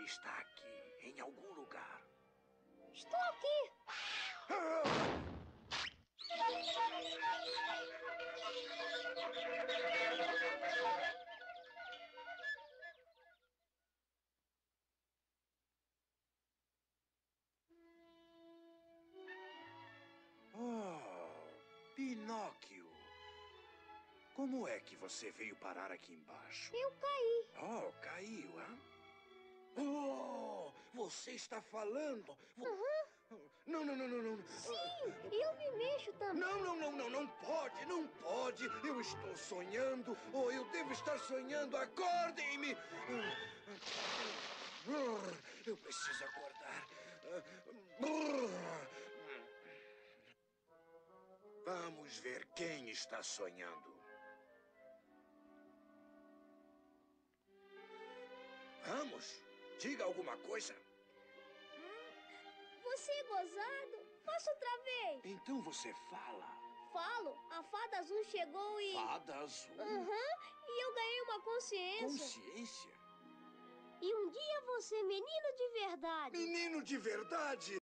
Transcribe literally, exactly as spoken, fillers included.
Ele está aqui, em algum lugar. Estou aqui. Oh, Pinóquio. Como é que você veio parar aqui embaixo? Eu caí. Oh, caiu, hã? Oh, você está falando? Uhum. Não, não, não, não, não. Sim, eu me mexo também. Não, não, não, não, não pode, não pode. Eu estou sonhando, ou eu devo estar sonhando. Acordem-me! Eu preciso acordar. Vamos ver quem está sonhando. Vamos, diga alguma coisa. Você é gozado? Faça outra vez. Então você fala. Falo, a fada azul chegou e... Fada azul? Aham, uhum, e eu ganhei uma consciência. Consciência? E um dia você, menino de verdade. Menino de verdade?